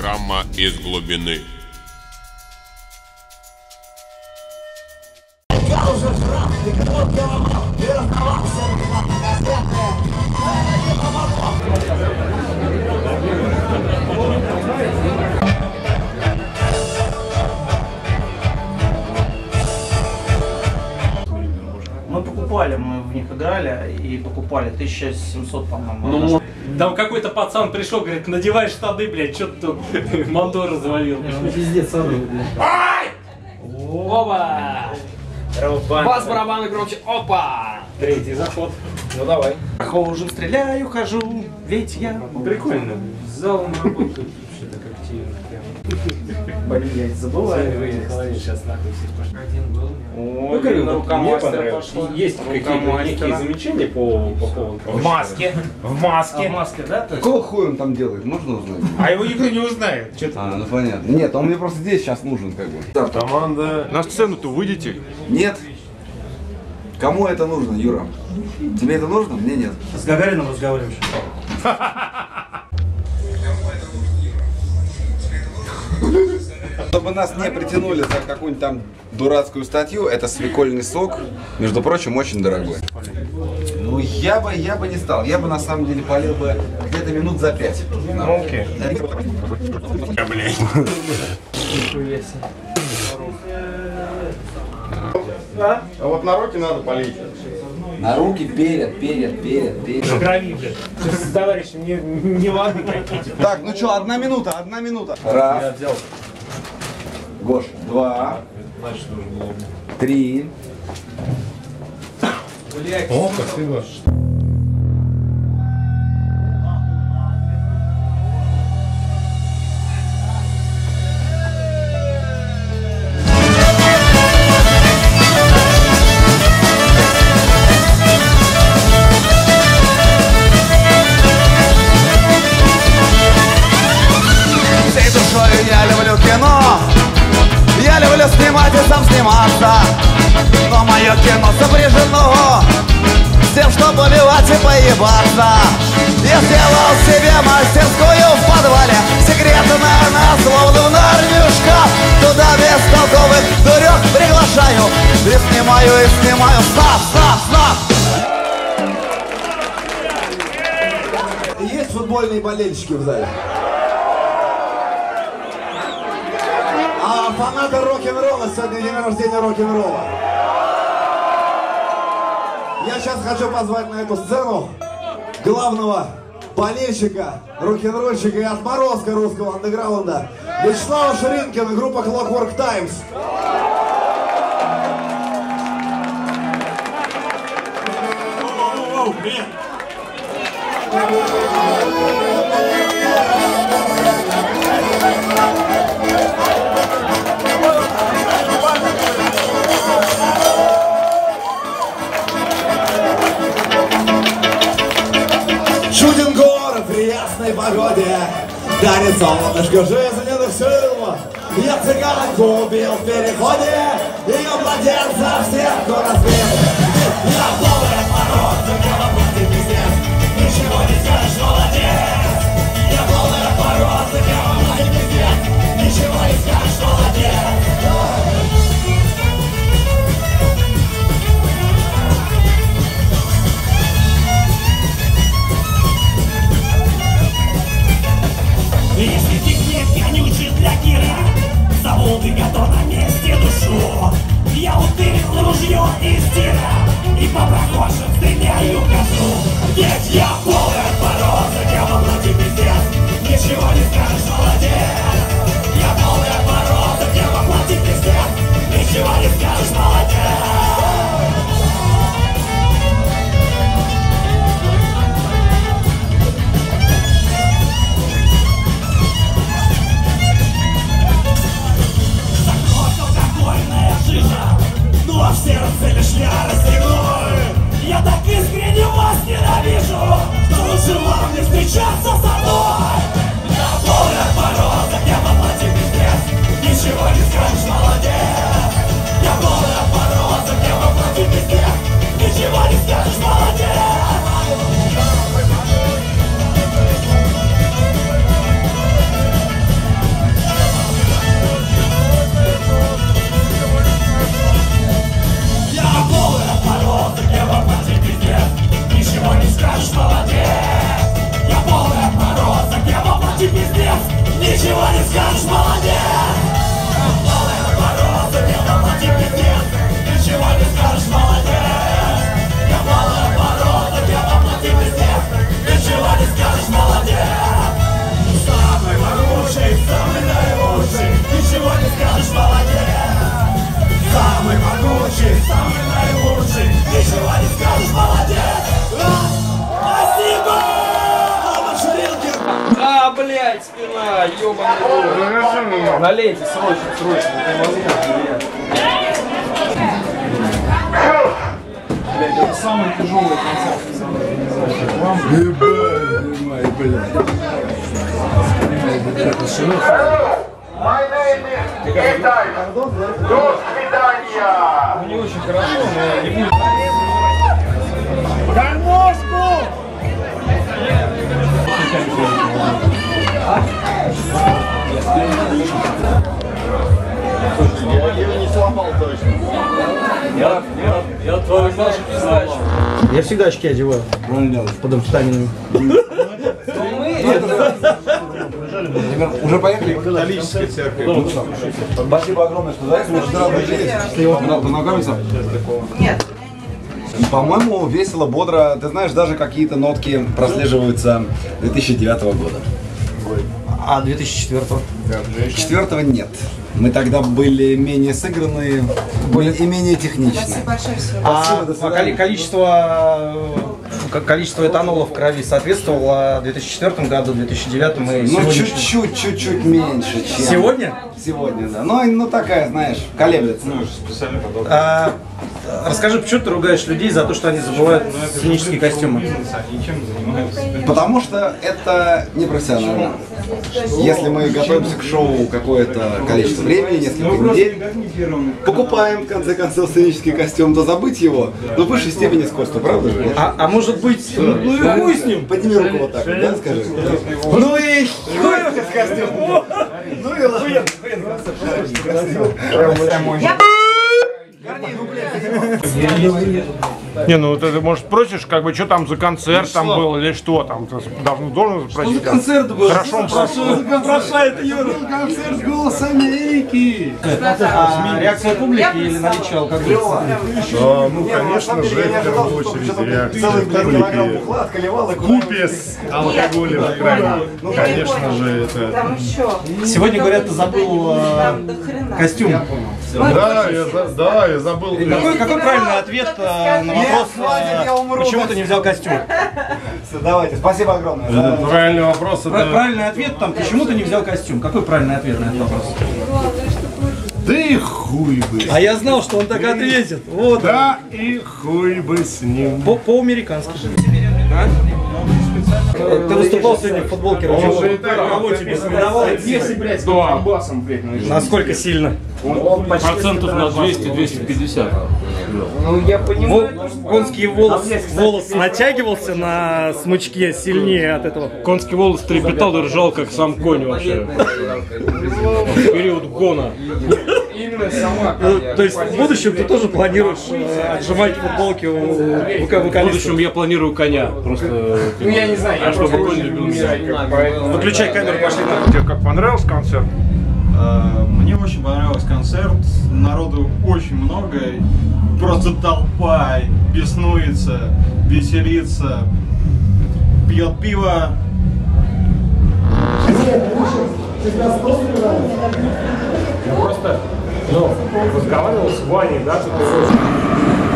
Программа из глубины. Мы в них играли и покупали 1700, по-моему. Ну, там какой-то пацан пришел, говорит, надевай штаны, блядь, что ты тут мотор развалил. Пиздец, блядь. Опа! Бас, барабаны громче, опа! Третий заход. Ну давай. Хожу, стреляю, хожу, ведь я... Прикольно. С залом работают что-то активно. Блин, я не забываю. Сейчас нахуй всех пошли. Один был. О, на рукомастера пошло. Есть какие-то некие замечания по поводу? В маске. В маске. В маске, да? Какого хуя он там делает? Можно узнать? А его никто не узнает. Ну понятно. Нет, он мне просто здесь сейчас нужен, как бы. Команда. На сцену-то выйдете? Нет. Кому это нужно, Юра? Тебе это нужно? Мне нет. С Гагарином разговариваешь. Чтобы нас не притянули за какую-нибудь там дурацкую статью, это свекольный сок, между прочим, очень дорогой. Ну, я бы не стал. Я бы на самом деле полил бы где-то минут за 5. Окей. А вот на руки надо полить. На руки перед. Крови, блядь. С товарищем не ладно какие-то. Так, ну что, 1 минута. Раз. Гош, 2. 3. О, спасибо. Всей душою я люблю кино. Я люблю снимать и сам сниматься. Но мое кино сопряжено с тем, чтобы убивать и поебаться. Я сделал себе мастерскую в подвале, секретная на словно нарнюшка. Туда бестолковых дурек приглашаю. И снимаю, стоп. Есть футбольные болельщики в зале? А фанаты рок-н-ролла, сегодня день рождения рок-н-ролла. Я сейчас хочу позвать на эту сцену главного болельщика, рок-н-ролльщика и отморозка русского андеграунда Вячеслава Ширинкина, группа Clockwork Times. Чуден город в ясной погоде, дарит солнышко жизненных сил. Я цыганку убил в переходе, ее младенца всех разбил. Я полный отморозок, я в области пиздец, ничего не скажешь, молодец. Я полный отморозок, я в области пиздец, ничего не скажешь, молодец. Если техник конючий для Кира, заводы готов на месте душу. Я утырил ружье из тира и по прохожим стреляю козу. Ведь я полный отморозок, я в облаке пиздец, ничего не скажешь, молодец. Я полный отморозок, я в облаке пиздец, ничего не скажешь, молодец. Но в сердце лишь ярость и боль. Я так искренне ничего не скажешь, молодец. Малая мороза, белом платье пиздец, ничего не скажешь, молодец. Я малая мороза, белом платье пиздец, ничего не скажешь, молодец. Самый могучий, самый наилучший, ничего не скажешь, молодец. Самый могучий, самый наилучший, ничего не скажешь, молодец. Спасибо! А, блядь, спина, ёбаный. Налейте, срочно, срочно. Блядь, это самый тяжелый концерт. My name is Италь. До свидания. Ну не очень хорошо, но не будет. Гармошку! Я ее не сломал точно. Я твою Сашу не знаю. Я всегда очки одеваю. Под амфетаминами. Уже поехали? Католическая церковь. Спасибо огромное, что заехали. Очень рад быть здесь. Познакомиться? Нет. По-моему, весело, бодро. Ты знаешь, даже какие-то нотки прослеживаются 2009 года. А 2004-го? 2004-го нет. Мы тогда были менее сыгранные и менее техничные. Большое всего. Количество этанола в крови соответствовало 2004 году, 2009 мы Ну, чуть-чуть меньше, чем... Сегодня? Сегодня, да. Ну, такая, знаешь, колеблется. Расскажи, почему ты ругаешь людей за то, что они забывают сценические костюмы? Потому что это непрофессионально. Если мы готовимся к шоу какое-то количество времени, несколько недель, покупаем, в конце концов, сценический костюм, то забыть его, но в высшей степени скотство, правда же? А может быть, ну и хуй с ним? Подними руку вот так, да, скажи. Ну и хуй с костюм. Ну и ладно. Не, ну ты, может, спросишь, как бы, что там за концерт там был или что там? Ты должен спросить. Что за концерт был? Хорошо, он прошел. Прошает Юра. Концерт «Голос Америки». Реакция публики или наличие алкоголя? Ну, конечно же, в первую очередь реакция публики. Купе с алкоголем в крови. Ну, конечно же, это... Там еще. Сегодня, говорят, ты забыл костюм. Да, я забыл. Какой правильный ответ на вопрос, почему ты не взял костюм? Давайте, спасибо огромное. Правильный вопрос. Правильный ответ там, почему ты не взял костюм? Какой правильный ответ на этот вопрос? Да и хуй бы. А я знал, что он так ответит. Вот. Да и хуй бы с ним. По-американски. Ты выступал сегодня в футболке Рожевого. Кого тебе рекомендовал? Если, блядь, с комбасом, блядь, насколько сильно? процентов на 200-250. Ну, я понимаю. Конский волос натягивался на смычке сильнее от этого. Конский волос трепетал и ржал, как сам конь вообще. В период гона. Именно сама. То есть в будущем ты тоже планируешь отжимать футболки у вокалиста? В будущем я планирую коня. Просто. Ну я не знаю, я чтобы просто конь уже любил умирать, меня. Выключай камеру, пошли. Тебе как понравился концерт? Мне очень понравился концерт, народу очень много, просто толпа беснуется, веселится, пьет пиво. Я просто разговаривал с Ваней, да, тут